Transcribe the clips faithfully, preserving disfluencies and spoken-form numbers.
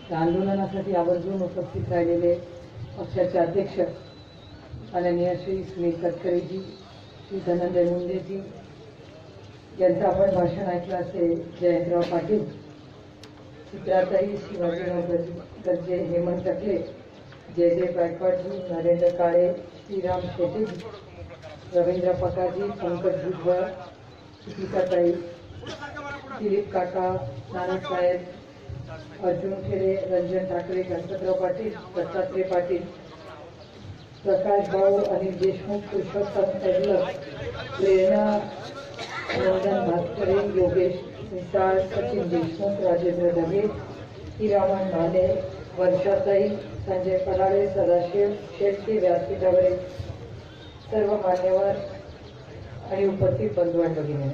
त्या आंदोलनासाठी आवर्जून उपस्थित राहिलेले पक्षाचे अध्यक्ष माननीय श्री सुनील तटकरेजी, श्री धनंजय मुंडेजी यांचं आपण भाषण ऐकलं असेल. जयंतराव पाटील, चित्राताई, शिवाजीराव गरजे, हेमंत टकले, जय जय गायकवाडजी, नरेंद्र काळे, श्रीराम शेट्टी, रवींद्र पकाजी, पंकज भुजबळ, सुचिताताई, दिलीप काका, नानासाहेब, अर्जुन खेरे, रंजन ठाकरे, गणपतराव पाटील, दत्तात्रय पाटील, प्रकाश भाऊ, अनिल देशमुख, पुरुषोत्तम तडलक, प्रेरणा रंजन भास्करे, योगेश मिसाळ, सचिन देशमुख, राजेंद्र ढगे, हिरामन भाले, वर्षाताई, संजय पराळे, सदाशिव शेट्टी, व्यासपीठावरील सर्व मान्यवर आणि उपस्थित बंधू आणि भगिनी,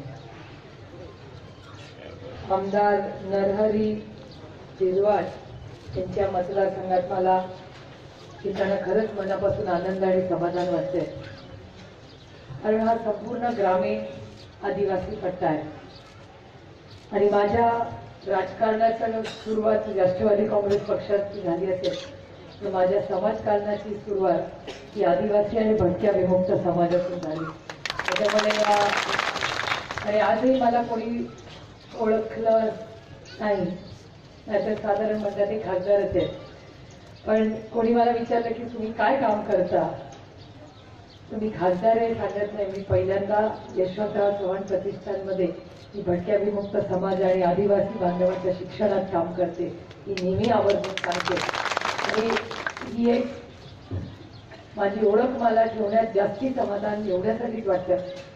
आमदार नरहरी झिरवाळ यांच्या मतदारसंघात मला येताना खरंच मनापासून आनंद आणि समाधान वाटते, कारण हा संपूर्ण ग्रामीण आदिवासी पट्टा आहे आणि माझ्या राजकारणाची सुरुवात राष्ट्रवादी काँग्रेस पक्षात झाली असेल तर माझ्या समाजकारणाची सुरुवात ही आदिवासी आणि भटक्या विमुक्त समाजातून झाली. त्याच्यामध्ये आणि आजही मला कोणी ओळखलं नाही, नाहीतर साधारण म्हणतात ते खासदारच आहेत, पण कोणी मला विचारलं की तुम्ही काय काम करता, तुम्ही खासदार आहे सांगत नाही. मी पहिल्यांदा यशवंतराव चव्हाण प्रतिष्ठानमध्ये मी भटक्या विमुक्त समाज आणि आदिवासी बांधवांच्या शिक्षणात काम करते, ही नेहमी आवर्जून सांगते. आणि ही एक माझी ओळख मला ठेवण्यात जास्ती समाधान एवढ्यासाठीच वाटतं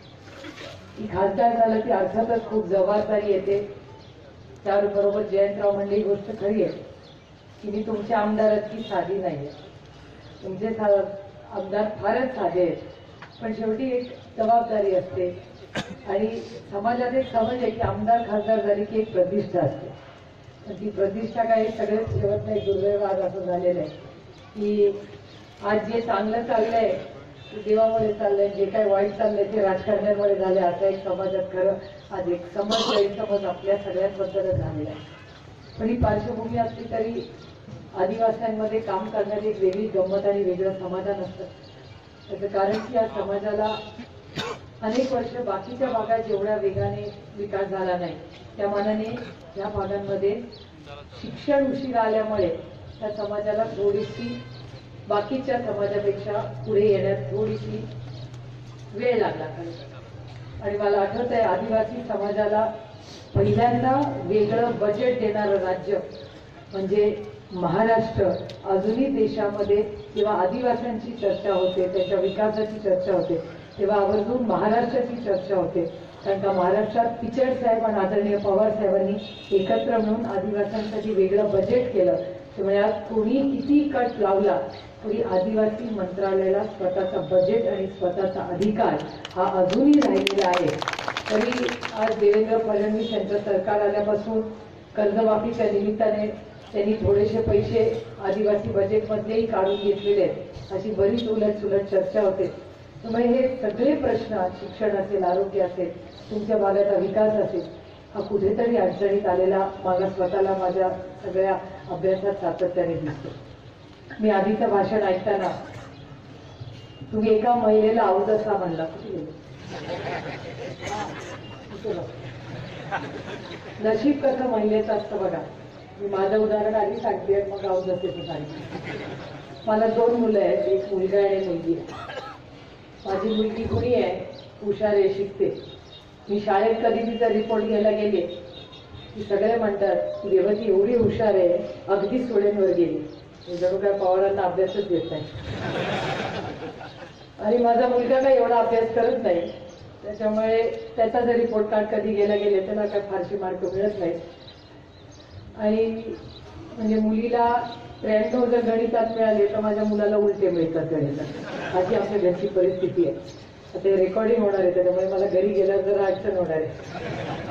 की खासदार झालं की अर्थातच खूप जबाबदारी येते. त्याबरोबर जयंतराव म्हणले ही गोष्ट खरी आहे की मी तुमच्या आमदाराची साधी नाही आहे, तुमचे आमदार फारच साधे आहेत, पण शेवटी एक जबाबदारी असते आणि समाजात एक समज आहे की आमदार खासदार झाली की एक प्रतिष्ठा असते. पण ती प्रतिष्ठा काही सगळेच ठेवत नाही. दुर्दैव आज असं झालेलं आहे की आज जे चांगलं चाललंय ते देवामुळे चाललंय, जे काही वाईट चाललंय ते राजकारण्यांमुळे झाले, असा एक समाजात खरं आज एक समज गैरसमज आपल्या सगळ्यांबद्दलच झालेला आहे. पण ही पार्श्वभूमी असली तरी आदिवासींमध्ये काम करणारी एक वेगळी गंमत आणि वेगळं समाधान असतं. त्याचं कारण की या समाजाला अनेक वर्ष बाकीच्या भागात जेवढ्या वेगाने विकास झाला नाही त्या मानाने या भागांमध्ये शिक्षण उशिरा आल्यामुळे त्या समाजाला थोडीशी बाकीच्या समाजापेक्षा पुढे येण्यात थोडीशी वेळ लागला. आणि मला आठवत आहे आदिवासी समाजाला पहिल्यांदा वेगळं बजेट देणारं राज्य म्हणजे महाराष्ट्र. अजूनही देशामध्ये जेव्हा आदिवासींची चर्चा होते, त्यांच्या विकासाची चर्चा होते, तेव्हा आवर्जून महाराष्ट्राची चर्चा होते, कारण का महाराष्ट्रात पिचड साहेब आणि आदरणीय पवार साहेबांनी एकत्र म्हणून आदिवासींसाठी वेगळं बजेट केलं. त्यामुळे आज कोणी किती कट लावला तरी आदिवासी मंत्रालयाला स्वतःचा बजेट आणि स्वतःचा अधिकार हा अजूनही राहिलेला आहे. तरी आज देवेंद्र फडणवीस यांचं सरकार आल्यापासून कर्जमाफीच्या निमित्ताने त्यांनी थोडेसे पैसे आदिवासी बजेटमधलेही काढून घेतलेले आहेत, अशी बरीच उलट सुलट चर्चा होते. त्यामुळे हे सगळे प्रश्न, शिक्षण असेल, आरोग्य असेल, तुमच्या भागाचा विकास असेल, हा कुठेतरी अडचणीत आलेला मला स्वतःला माझ्या सगळ्या अभ्यासात सातत्याने दिसतो. मी आधीचं भाषण ऐकताना तुम्ही एका महिलेला अवदसा म्हणला, कुठे नशीब कसं महिलेचं असतं बघा. मी माझं उदाहरण आधी सांगते मग अवदसेचं सांगते. मला दोन मुलं आहेत, एक मुलगा आणि मुलगी आहे. माझी मुलगी कुणी आहे, हुशार आहे, शिकते. मी शाळेत कधी तिचा रिपोर्ट घ्यायला गेले की सगळे म्हणतात की रेवती एवढी हुशार आहे, अगदी सोळेंवर गेली, जणू काय पवारांना अभ्यासच देत नाही. आणि माझा मुलगा काही एवढा अभ्यास करत नाही, त्याच्यामुळे त्याचा जर रिपोर्ट कार्ड कधी गेला गेले त्याला काय फारशी मार्क मिळत नाही. आणि म्हणजे मुलीला त्र्याण्णव जर गणितात मिळाले तर माझ्या मुलाला उलटे मिळतात गणितात, अशी आपल्या घरची परिस्थिती आहे. ते रेकॉर्डिंग होणार आहे त्याच्यामुळे मला घरी गेल्यावर जरा अडचण होणार आहे.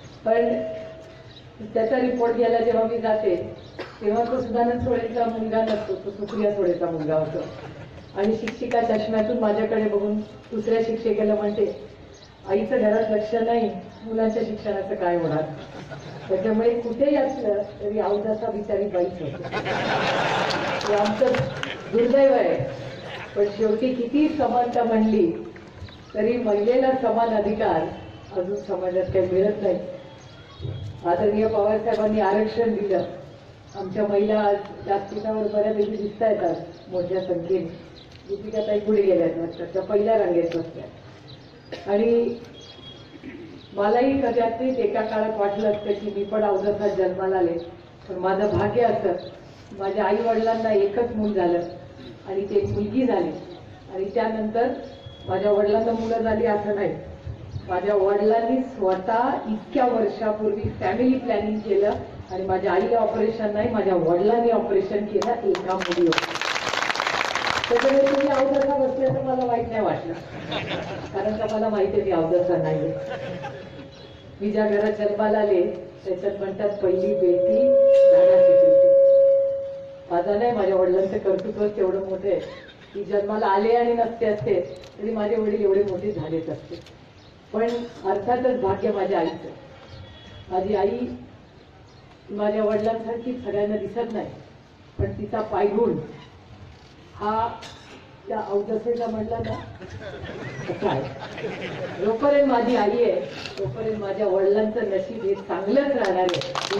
पण त्याचा रिपोर्ट घ्यायला जेव्हा मी जाते तेव्हा तो सुधानंद सोळेचा मुलगा नसतो, तो सुप्रिया सोळेचा मुलगा होतो. आणि शिक्षिका चष्म्यातून माझ्याकडे बघून दुसऱ्या शिक्षिकेला म्हणते, आईचं घरात लक्ष नाही, मुलांच्या शिक्षणाचं काय होणार. त्याच्यामुळे कुठेही असलं तरी अवजासा बिचारी बाईच होते. हे आमचं दुर्दैव आहे. पण शेवटी किती समानता म्हणली तरी महिलेला समान अधिकार अजून समाजात काही मिळत नाही. आदरणीय पवार साहेबांनी आरक्षण दिलं. आमच्या महिला आज व्यासपीठावर बऱ्यापैकी दिसत आहेत आज मोठ्या संख्येने. दीपिकाताई पुढे गेल्यात वाटतं, त्या पहिल्या रांगेत बसल्या. आणि मलाही कदाचित एका काळात वाटलं असतं की मी पण अवजासात जन्माला आले, पण माझं भाग्य असं माझ्या आई वडिलांना एकच मूल झालं आणि ते मुलगी झाली. आणि त्यानंतर माझ्या वडिलांना मुलं झाली असं नाही, माझ्या वडिलांनी स्वतः इतक्या वर्षापूर्वी फॅमिली प्लॅनिंग केलं आणि माझ्या आईला ऑपरेशन नाही, माझ्या वडिलांनी ऑपरेशन केलं एका मुलीवर. त्याच्यामुळे तुम्ही अवजासा बसल्याचं मला वाईट नाही वाटलं, कारण का मला माहिती आहे मी अवजासा नाही. मी ज्या घरात जन्माला आले त्याच्यात म्हणतात पहिली बेटी झाडाची बेटी. माझा नाही, माझ्या वडिलांचं कर्तृत्व तेवढं मोठं आहे की जन्माला आले आणि नसते असते तरी माझे वडील एवढे मोठे झालेच असते. पण अर्थातच भाग्य माझ्या आईचं. माझी आई माझ्या वडिलांसारखी सगळ्यांना दिसत नाही, पण तिचा पायगुण हा त्या अवजासेचा म्हणला ना काय. जोपर्यंत माझी आई आहे तोपर्यंत माझ्या वडिलांचं नशीब हे चांगलंच राहणार आहे.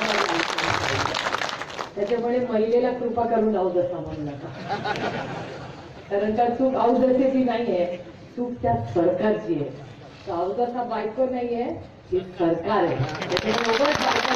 त्याच्यामुळे महिलेला कृपा करून अवजासा म्हणू नका, कारण का चूक अवजासेची नाहीये, चूक त्या सरकारची आहे. तर अवजासा बायको नाहीये, हे सरकार आहे. त्याच्यामुळे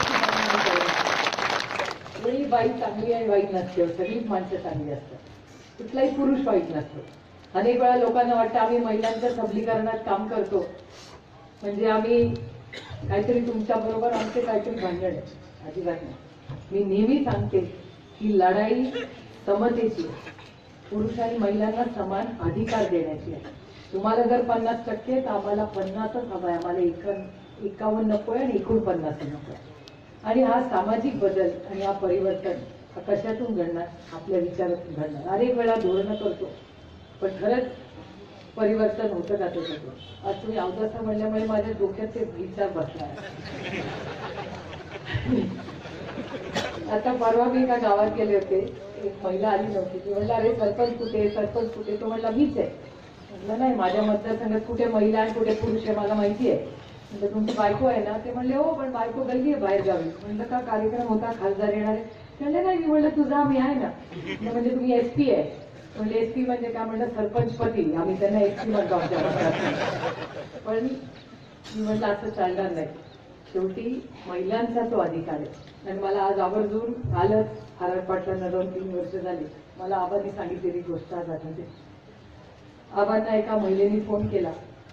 कोणी बाई चांगली आहे वाईट नसते, सगळीच माणसं चांगली असतात, कुठलाही पुरुष वाईट नसतो. अनेक वेळा लोकांना वाटतं आम्ही महिलांच्या सबलीकरणात काम करतो म्हणजे आम्ही काहीतरी तुमच्या बरोबर आमचे काहीतरी भांडण आहे. अजिबात नाही. मी नेहमी सांगते की लढाई समतेची आहे, पुरुष आणि महिलांना समान अधिकार देण्याची आहे. तुम्हाला जर पन्नास टक्के तर आम्हाला पन्नासच हवं आहे, आम्हाला एक एकावन्न नकोय आणि एकोणपन्नास नकोय. आणि हा सामाजिक बदल आणि हा परिवर्तन हा कशातून घडणार, आपल्या विचारातून घडणार. अनेक वेळा धोरणं करतो पण खरंच परिवर्तन होतं का त्याच्यातून. आज तुम्ही अवजासा म्हणल्यामुळे माझ्या डोक्यात ते विचार बसला. आता परवा मी एका गावात गेले होते, एक महिला आली नव्हती. ती म्हणला अरे सरपंच कुठे, सरपंच कुठे. तो म्हणला मीच आहे. म्हटलं नाही, माझ्या मतदारसंघात कुठे महिला आणि कुठे पुरुष आहे मला माहिती आहे. म्हटलं तुमची बायको आहे ना. ते म्हणले हो पण बायको गल्ली आहे बाहेर गावी. म्हणलं का कार्यक्रम होता, खासदार येणार आहे. म्हणले नाही. मी म्हणलं तुझा मी आहे ना. म्हणजे तुम्ही एसपी आहे. म्हणजे एसपी म्हणजे काय म्हणलं सरपंच पती, आम्ही त्यांना एसपी म्हणतो आमच्या मतदारसंघात. पण मी म्हणलं असं चालणार नाही. शेवटी महिलांचा तो अधिकार आहे. आणि मला आज आवर्जून आलंच आर पाटलांना दोन तीन वर्ष झाली. मला आबांनी सांगितलेली गोष्ट आज आठवते. आबांना एका महिलेने फोन केला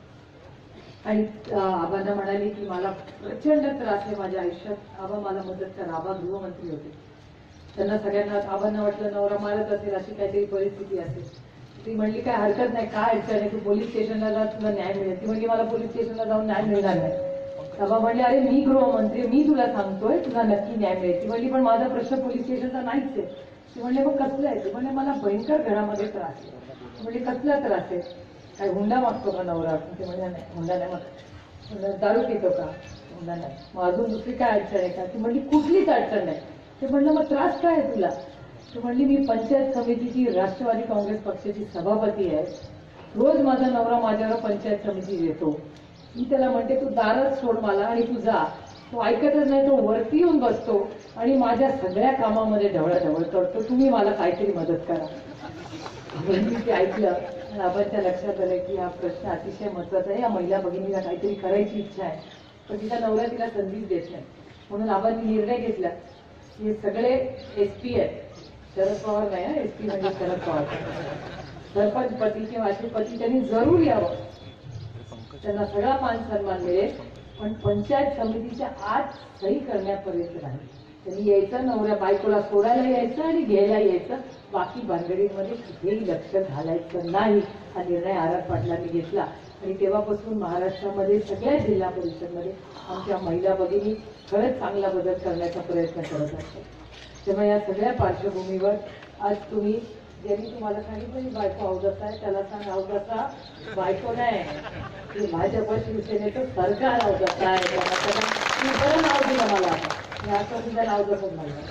आणि आबांना म्हणाली की मला प्रचंड त्रास आहे माझ्या आयुष्यात, आबा मला मदत करा. आबा गृहमंत्री होते. त्यांना सगळ्यांना आबांना वाटलं नवरा मारत असेल अशी काहीतरी परिस्थिती असेल. ती म्हणली काय हरकत नाही, काय अडचण आहे, तू पोलीस स्टेशनला जा तुला न्याय मिळेल. ती म्हणली मला पोलीस स्टेशनला जाऊन न्याय मिळणार नाही. आबा म्हणले अरे मी गृहमंत्री, मी तुला सांगतोय तुला नक्की न्याय मिळेल. ती म्हणली पण माझा प्रश्न पोलीस स्टेशनचा नाहीच आहे. ती म्हणले मग कसलं आहे. ती म्हणले मला भयंकर घरामध्ये त्रास आहे. म्हणजे कसला त्रास आहे, काय हुंडा मागतो का नवरा. ते म्हणजे नाही हुंडा नाही मागतो. दारू पितो का, हुंडा नाही. मग अजून दुसरी काय अडचण आहे का. ती म्हणली कुठलीच अडचण नाही. ते म्हणलं मग त्रास काय आहे तुला. ती म्हणली मी पंचायत समितीची राष्ट्रवादी काँग्रेस पक्षाची सभापती आहे. रोज माझा नवरा माझ्यावर पंचायत समिती येतो. मी त्याला म्हणते तू दारच सोड मला आणि तू जा. तो ऐकतच नाही. तो वरती येऊन बसतो आणि माझ्या सगळ्या कामामध्ये ढवळाढवळ करतो. तुम्ही मला काहीतरी मदत करा. म्हणजे ते ऐकलं आणि आबांच्या लक्षात आलं की हा प्रश्न अतिशय महत्वाचा आहे. या महिला भगिनीला काहीतरी करायची इच्छा आहे पण तिचा नवरा तिला संधीच देत नाही. म्हणून आबांनी निर्णय घेतला की हे सगळे एसपी आहेत. शरद पवार नाही, एसपी म्हणजे शरद पवार. सरपंच पती किंवा असे पती त्यांनी जरूर यावं. त्यांना सगळा मान सन्मान मिळेल पण पंचायत समितीच्या आत सही करण्यापर्यंत नाही. त्यांनी यायचं, नवऱ्या बायकोला सोडायला यायचं आणि घ्यायला यायचं. बाकी भानगडींमध्ये कुठेही लक्ष घालायचं नाही. हा निर्णय आर आर पाटलांनी घेतला आणि तेव्हापासून महाराष्ट्रामध्ये सगळ्या जिल्हा परिषदमध्ये आमच्या महिला भगिनी खरंच चांगला बदल करण्याचा प्रयत्न करत असतात. तेव्हा या सगळ्या पार्श्वभूमीवर आज तुम्ही ज्यांनी तुम्हाला सांगितलं की बायको अवदसा आहे त्याला सांग अवदसा बायको नाही, की भाजप शिवसेनेचं सरकार अवदसा आहे. बरं नाव दिलं मला आता, मी आता सुद्धा नाव जपून म्हणलं.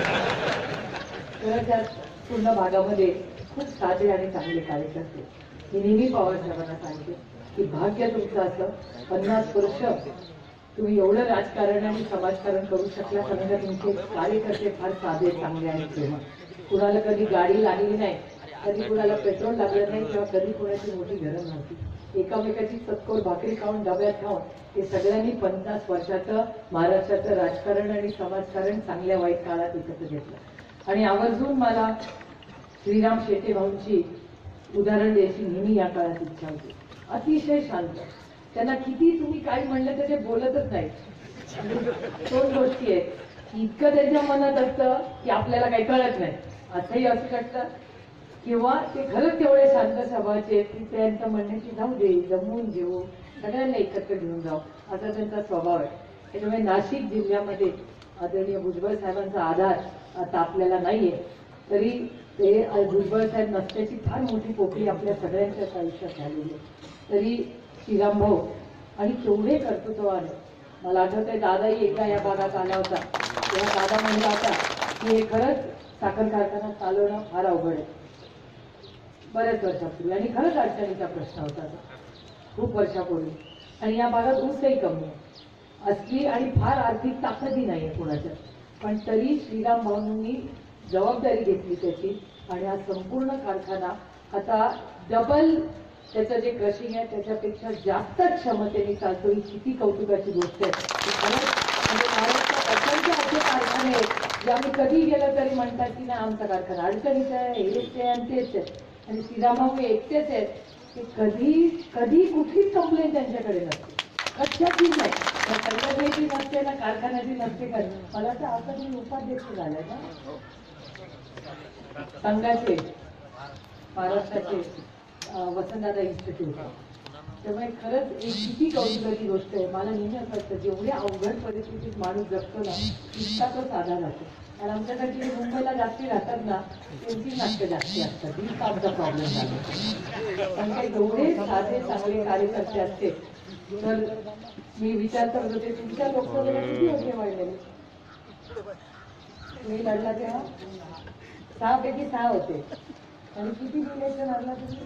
त्या पूर्ण भागामध्ये खूप साधे आणि चांगले कार्यकर्ते. मी नेहमी पवार साहेबांना सांगते की भाग्य तुमचं असं पन्नास वर्ष तुम्ही एवढं राजकारण आणि समाजकारण करू शकला, कारण का तुमचे कार्यकर्ते फार साधे चांगले आणि प्रेम. कुणाला कधी गाडी लागली नाही, कधी कुणाला पेट्रोल लागलं नाही, किंवा कधी कुणाची मोठी गरज नव्हती. एकामेकाची चतकोर भाकरी खाऊन डब्यात खाऊन हे सगळ्यांनी पन्नास वर्षाचं महाराष्ट्राचं राजकारण आणि समाजकारण चांगल्या वाईट काळात एकत्र घेतलं. आणि आवर्जून मला श्रीराम शेटे भाऊंची उदाहरण द्यायची नेहमी या काळात इच्छा होती. अतिशय शांत, त्यांना किती तुम्ही काय म्हणलं तर ते बोलतच नाही. दोन गोष्टी आहेत, इतकं त्यांच्या मनात असतं की आपल्याला काही कळत नाही असंही असू शकतं, किंवा ते खरंच तेवढे शांत स्वभावाचे की त्यांचं म्हणण्याची जाऊ दे, जमवून घेऊ, सगळ्यांना एकत्र घेऊन जाऊ, असा त्यांचा स्वभाव आहे. त्याच्यामुळे नाशिक जिल्ह्यामध्ये आदरणीय भुजबळ साहेबांचा आधार आता आपल्याला नाहीये, तरी ते भुजबळ साहेब नसल्याची फार मोठी पोकळी आपल्या सगळ्यांच्याच आयुष्यात झालेली आहे. तरी श्रीराम भाऊ आणि केवढे कर्तृत्ववान. मला आठवतंय दादाही एकदा या भागात आला होता, तेव्हा दादा म्हणला होता की हे खरंच साखर कारखाना चालवणं फार अवघड आहे, बऱ्याच वर्षापूर्वी. आणि खरंच अडचणीचा प्रश्न होता खूप वर्षापूर्वी. आणि या भागात ऊसही कमी आहे असली आणि फार आर्थिक ताकदही नाही आहे कोणाच्या, पण तरी श्रीराम भाऊंनी जबाबदारी घेतली त्याची, आणि हा संपूर्ण कारखाना आता डबल त्याचं जे क्रशिंग आहे त्याच्यापेक्षा जास्त क्षमतेने चालतो. ही किती कौतुकाची गोष्ट आहे. म्हणजे महाराष्ट्रात असंख्य असे कारखाने आहेत जे आम्ही कधी गेलं तरी म्हणतात की नाही आमचा कारखाना अडचणीचा आहे, हेच आहे आणि तेच आहे. आणि श्रीरामभाऊ हे एकटेच आहेत की कधी कधी कुठलीच कंप्लेंट त्यांच्याकडे नसते, कशाचीच नाही. संघटनेची नसते ना कारखान्याची नसते. का मला तर आता तुम्ही उपाध्यक्ष झालाय ना संघाचे, महाराष्ट्राचे वसंतदादा इन्स्टिट्यूट. त्यामुळे खरंच एक किती कौतुकाची गोष्ट आहे. मला नेहमी असं वाटतं जेवढ्या अवघड परिस्थितीत माणूस जगतो ना इतका तो साधा राहतो. आणि आमच्याकडे जे मुंबईला जास्ती राहतात ना त्यांची नाट्य जास्ती असतात, ही आमचा प्रॉब्लेम झाला. पण काही एवढे साधे चांगले कार्यकर्ते असते. तर मी विचार करत होते तुमच्या लोकसभेला किती होते वाढलेले, तुम्ही लढला तेव्हा सहा पैकी सहा होते. आणि किती इलेक्शन हरला तुम्ही?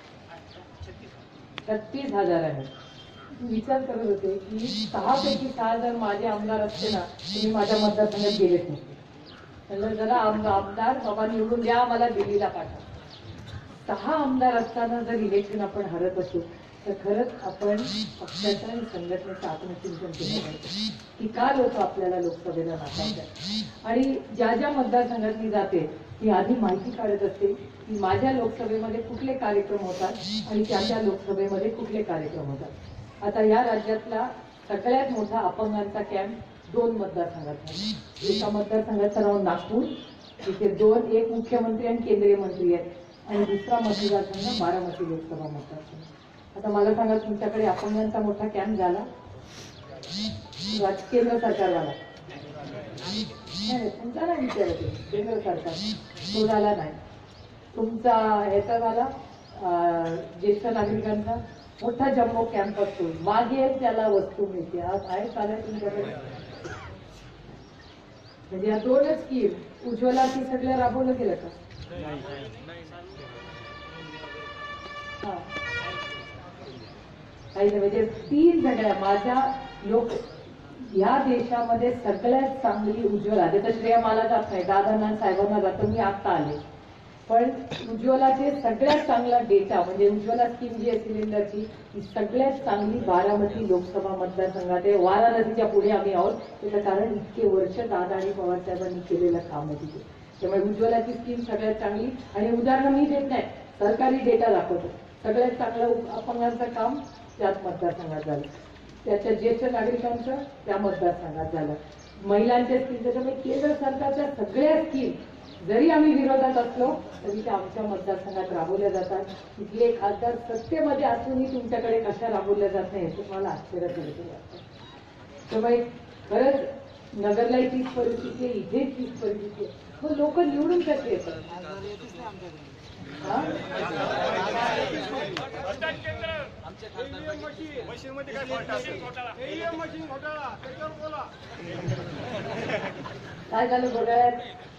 छत्तीस हजार आहे. विचार करत होते की सहा पैकी सहा जर माझे आमदार असते ना तुम्ही माझ्या मतदारसंघात गेलेच नसते. त्याला जरा आमदार बाबा निवडून द्या मला दिल्लीला पाठवा. सहा आमदार असताना जर इलेक्शन आपण हरत असू तर खरंच आपण पक्षाचं आणि संघटनेचं आत्मचिंतन केलं पाहिजे की का लोक आपल्याला लोकसभेला नाकारतात. आणि ज्या ज्या मतदारसंघात मी जाते ती आधी माहिती काढत असते की माझ्या लोकसभेमध्ये कुठले कार्यक्रम होतात आणि त्या त्या लोकसभेमध्ये कुठले कार्यक्रम होतात. आता या राज्यातला सगळ्यात मोठा अपंगांचा कॅम्प दोन मतदारसंघात आहे. एका मतदारसंघाचं नाव नागपूर, तिथे दोन एक मुख्यमंत्री आणि केंद्रीय मंत्री आहेत, आणि दुसरा मतदारसंघ बारामती लोकसभा मतदारसंघ. आता मला सांगा तुमच्याकडे अपंगांचा मोठा कॅम्प झाला केंद्र सरकारवाला नाही, तुमचा नाही विचारत केंद्र सरकार तो झाला नाही. तुमचा ह्याचा झाला ज्येष्ठ नागरिकांचा मोठा जम्बो कॅम्प असतो, मागेल त्याला वस्तू मिळते. आज आहे चालेल तुमच्याकडे. म्हणजे या दोनच स्कीम उज्ज्वला ती सगळ्या राबवलं गेलं का? हा काही नाही. म्हणजे तीन सगळ्या माझ्या लोक या देशामध्ये सगळ्यात चांगली उज्ज्वला, त्याचं श्रेय मला जात नाही, दादांना साहेबांना जातं, मी आता आले. पण उज्ज्वलाचे सगळ्यात चांगला डेटा म्हणजे उज्ज्वला स्कीम जी आहे सिलेंडरची ही सगळ्यात चांगली बारामती लोकसभा मतदारसंघात आहे. वाराणसीच्या पुढे आम्ही आहोत. त्याचं कारण इतके वर्ष दादा आणि पवार साहेबांनी केलेलं काम आहे तिथे. त्यामुळे उज्ज्वलाची स्कीम सगळ्यात चांगली. आणि उदाहरण मी देत नाही, सरकारी डेटा दाखवतो. सगळ्यात चांगलं अपंगांचं काम त्याच मतदारसंघात झालं, त्याच्या ज्येष्ठ नागरिकांचं त्या मतदारसंघात झालं, महिलांच्या स्कीम. त्याच्यामुळे केंद्र सरकारच्या सगळ्या स्कीम जरी आम्ही विरोधात असलो तरी त्या आमच्या मतदारसंघात राबवल्या जातात. तिथले खासदार सत्तेमध्ये असूनही तुमच्याकडे कशा राबवल्या जात नाही याचं मला आश्चर्य करायचं वाटतं. त्यामुळे खरंच नगरलाही तीच परिस्थिती आहे, इथेच तीच परिस्थिती आहे. मग लोक निवडून कसे येतात? हा? काय झालं घोटाळ्यात?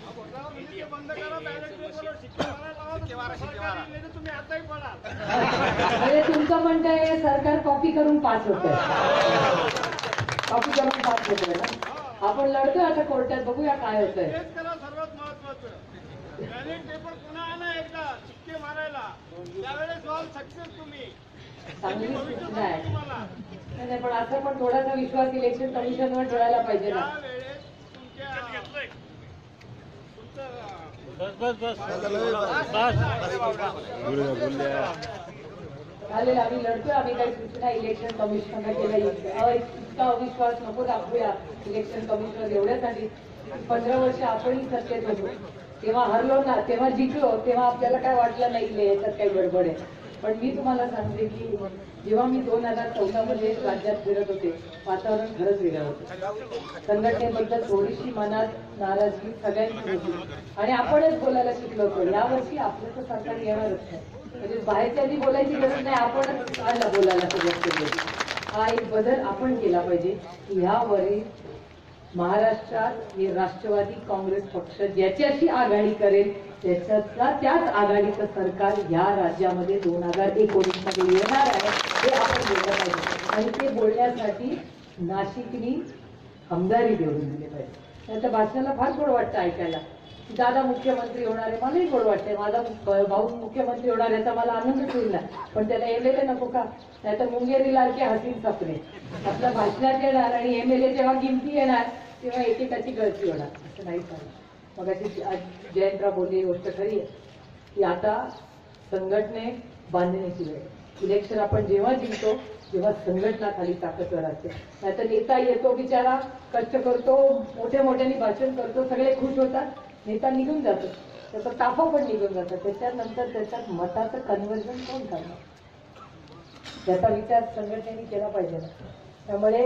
अरे तुमचं म्हणताय सरकार कॉपी करून पास होत आहे, कॉपी करून पास होत आहे ना. आपण लढतोय आता कोर्टात, बघूया काय होत आहे. सर्वात महत्वाचं बॅलेट पेपर पुन्हा आणा एकदा शिक्के मारायला, त्यावेळेस व्हाल सक्सेस तुम्ही. चांगली सूचना आहे. नाही पण असं पण थोडासा विश्वास इलेक्शन कमिशनवर ठेवायला पाहिजे ना. चालेल, आम्ही लढतोय. आम्ही काही सूचना इलेक्शन कमिशनला केल्या. इतका अविश्वास नको दाखवूया इलेक्शन कमिशनर. एवढ्यासाठी पंधरा वर्ष आपणही सत्तेत होतो, तेव्हा हरलो ना, तेव्हा जिंकलो, तेव्हा आपल्याला काय वाटलं नाही याच्यात काही गडबड आहे. पण मी तुम्हाला सांगते की जेव्हा मी दोन हजार चौदा मध्ये राज्यात फिरत होते, वातावरण खरंच वेगळं होतं. संघटनेबद्दल थोडीशी मनात नाराजगी सगळ्यांची होती आणि आपणच बोलायला शिकलो होतो. यावर्षी आपलं तर सरकार येणारच नाही, म्हणजे बाहेरच्यांनी बोलायची गरज नाही, आपणच आला बोलायला सुरुवात केली. हा एक बदल आपण केला पाहिजे की ह्यावरील महाराष्ट्रात हे राष्ट्रवादी काँग्रेस पक्ष ज्याच्याशी आघाडी करेल त्याच्यातला त्याच आघाडीचं सरकार या राज्यामध्ये दोन हजार एकोणीस मध्ये येणार आहे, हे आपण बोललं पाहिजे. आणि ते बोलण्यासाठी नाशिकनी आमदारी देऊन दिले पाहिजे. त्याच्या भाषणाला फार गोड वाटतं ऐकायला, दादा मुख्यमंत्री होणार आहे. मलाही गोड वाटतंय, माझा भाऊ मुख्यमंत्री होणार याचा मला आनंदच होईल ना. पण त्याला एमएलए नको का? नाही तर मुंगेरी लालके हसीन सपने आपल्या भाषणात येणार आणि एमएलए जेव्हा किमती येणार तेव्हा एकेकाची गळती होणार. असं नाही चालत. मग अशी जयंतराव बोलली गोष्ट खरी आहे की आता संघटने बांधण्याची वेळ. इलेक्शन आपण जेव्हा जिंकतो तेव्हा संघटना खाली ताकदवर असते. नाहीतर नेता येतो बिचारा, कष्ट करतो, मोठ्या मोठ्याने भाषण करतो, सगळे खुश होतात, नेता निघून जातो, त्याचा ताफा पण निघून जातो. त्याच्यानंतर त्याच्यात मताचं कन्व्हर्जन कोण करणार, त्याचा विचार संघटनेने केला पाहिजे ना. त्यामुळे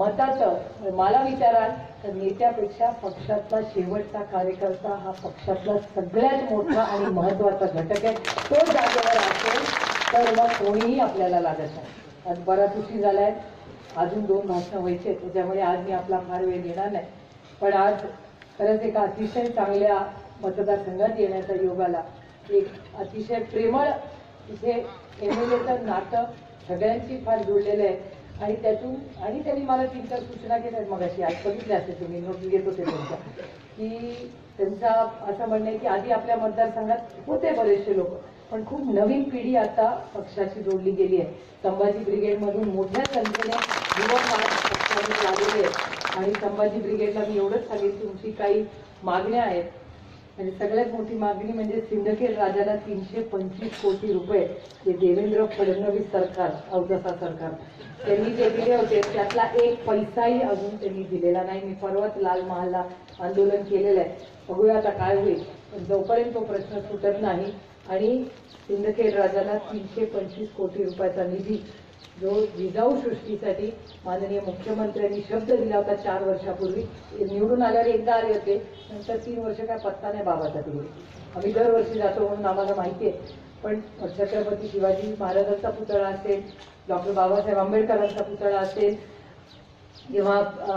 मताचं मला विचाराल तर नेत्यापेक्षा पक्षातला शेवटचा कार्यकर्ता हा पक्षातला सगळ्यात मोठा आणि महत्वाचा घटक आहे. तो जागेवर असेल तर मग कोणीही आपल्याला लागत नाही. आज बराच उशीर झालाय, अजून दोन भाषणं व्हायचे, त्याच्यामुळे आज मी आपला फार वेळ घेणार नाही. पण आज खरंच एका अतिशय चांगल्या मतदारसंघात येण्याचा योग आला. एक अतिशय प्रेमळ इथे एमएलएचं नातं सगळ्यांची फार जुळलेलं आहे आणि त्यातून आणि त्यांनी मला तीन चार सूचना केल्या आहेत. मग अशी आज बघितल्या असते तुम्ही, नोटीस घेत होते त्यांच्या, की त्यांचा असं म्हणणं आहे की आधी आपल्या मतदारसंघात होते बरेचसे लोक, पण खूप नवीन पिढी आता पक्षाशी जोडली गेली आहे. संभाजी ब्रिगेडमधून मोठ्या संख्येने युवक आज पक्षाने लागलेले आहेत आणि संभाजी ब्रिगेडला मी एवढंच सांगेन, तुमची काही मागण्या आहेत आणि सगळ्यात मोठी मागणी म्हणजे सिंदखेड राजाला तीनशे पंचवीस कोटी रुपये जे देवेंद्र फडणवीस सरकार, अवदसा सरकार त्यांनी जे दिले होते त्यातला एक पैसाही अजून त्यांनी दिलेला नाही. मी परवाच लाल महालला आंदोलन केलेलं आहे, बघूया आता काय होईल. पण जोपर्यंत तो प्रश्न सुटत नाही आणि सिंदखेड राजाला तीनशे पंचवीस कोटी रुपयाचा निधी जो जिजाऊ सृष्टीसाठी माननीय मुख्यमंत्र्यांनी शब्द दिला होता चार वर्षापूर्वी, निवडून आल्यावर एकदा आले होते, नंतर तीन वर्ष काय पत्ता नाही बाबाचा तिथे. आम्ही दरवर्षी जातो म्हणून आम्हाला माहिती आहे. पण छत्रपती शिवाजी महाराजांचा पुतळा असेल, डॉक्टर बाबासाहेब आंबेडकरांचा पुतळा असेल किंवा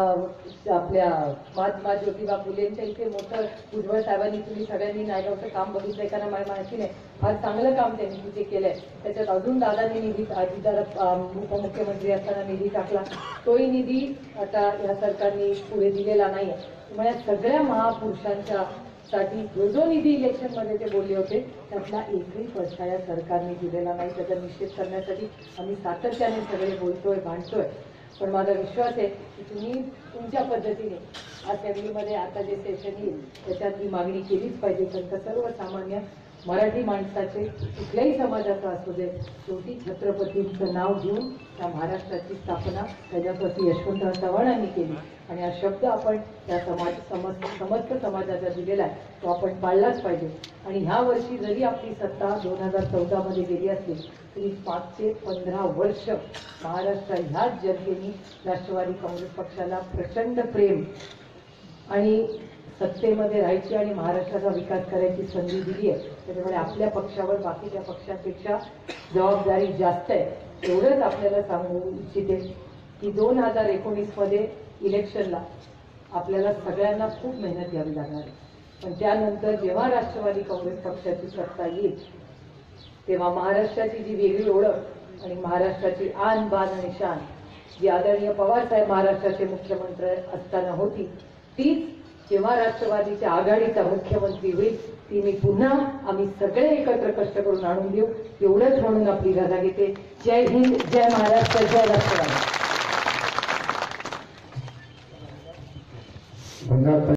आपल्या महात्मा ज्योतिबा फुलेंच्या इथे मोठं भुजबळ साहेबांनी, तुम्ही सगळ्यांनी नायगावचं काम बघितलंय का मला माहिती नाही, फार चांगलं काम त्यांनी तिथे केलंय. त्याच्यात अजून दादांनी निधी, आजीदार उपमुख्यमंत्री असताना निधी टाकला, तोही निधी आता या सरकारने पुढे दिलेला नाहीये. त्यामुळे सगळ्या महापुरुषांच्या साठी जो जो निधी इलेक्शनमध्ये ते बोलले होते त्यातला एकही पैसा या सरकारने दिलेला नाही. त्याचा निषेध करण्यासाठी आम्ही सातत्याने सगळे बोलतोय, भांडतोय. पण माझा विश्वास आहे की तुम्ही तुमच्या पद्धतीने असेंब्लीमध्ये आता जे सेशन येईल त्याच्यात ही मागणी केलीच पाहिजे. कारण सर्वसामान्य मराठी माणसाचे कुठल्याही समाजाचा असू दे, शेवटी छत्रपतींचं नाव घेऊन त्या महाराष्ट्राची स्थापना प्रजापती यशवंतराव चव्हाणांनी केली आणि हा शब्द आपण त्या समाज समस्त समस्त समाजाचा दिलेला आहे, तो आपण पाळलाच पाहिजे. आणि ह्या वर्षी जरी आपली सत्ता दोन हजार चौदा मध्ये गेली असली तरी मागचे पंधरा वर्ष महाराष्ट्र ह्याच जनतेने राष्ट्रवादी काँग्रेस पक्षाला प्रचंड प्रेम आणि सत्तेमध्ये राहायची आणि महाराष्ट्राचा विकास करायची संधी दिली आहे. त्याच्यामुळे आपल्या पक्षावर बाकीच्या पक्षांपेक्षा जबाबदारी जास्त आहे. एवढंच आपल्याला सांगू इच्छिते की दोन हजार एकोणीस मध्ये इलेक्शनला आपल्याला सगळ्यांना खूप मेहनत घ्यावी लागणार आहे. पण त्यानंतर जेव्हा राष्ट्रवादी काँग्रेस पक्षाची सत्ता येईल तेव्हा महाराष्ट्राची जी वेगळी ओळख आणि महाराष्ट्राची आन बान आणि शान जी आदरणीय पवारसाहेब महाराष्ट्राचे मुख्यमंत्री असताना होती, तीच जेव्हा राष्ट्रवादीच्या आघाडीचा मुख्यमंत्री होईल ती मी पुन्हा आम्ही सगळे एकत्र कष्ट करून आणून देऊ. एवढंच म्हणून आपली रजा घेते. जय हिंद, जय महाराष्ट्र, जय राष्ट्रवादी.